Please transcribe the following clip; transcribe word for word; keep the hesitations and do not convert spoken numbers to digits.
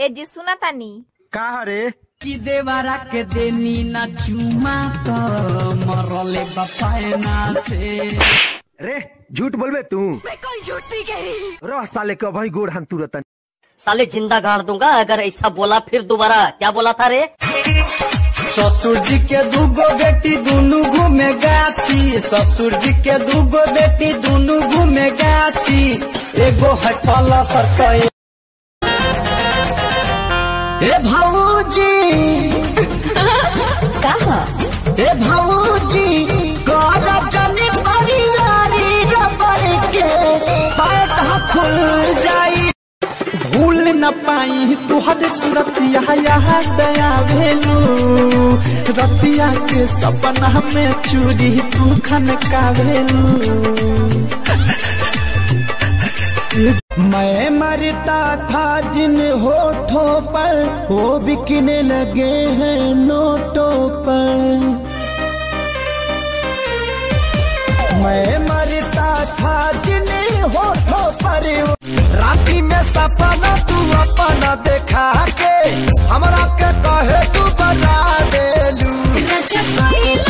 जी सुना तानी का रे कि देवारा के देनी ना चुमा तो मरले बपायना से। रे झूठ बोलबे तू? मैं कोई झूठ नहीं कह रही। रो साले के भाई गोड़ हम तुरंत साले जिंदा गाड़ दूंगा अगर ऐसा बोला फिर दोबारा। क्या बोला था रे? ससुर जी के दूगो बेटी दोनों घूमे गाछी, ससुर जी के दूगो बेटी दोनों घूमे गाछी, एगो है फला सरकई। ए भाऊजी कहा ए भाऊजी कर जनी परियारी रबड़ के पैट खुल जाई। भूल न पाई तुहर सुरतिया यहाँ दया भेलू, रतिया के सपना में चूड़ी तू खनका भेलू। मैं मरता था जिन होठों पर वो बिकने लगे हैं नोटों पर। मैं मरता था जिन होठों पर, राती में सपना तू अपना देखा के हमरा के कहे तू बता देलू।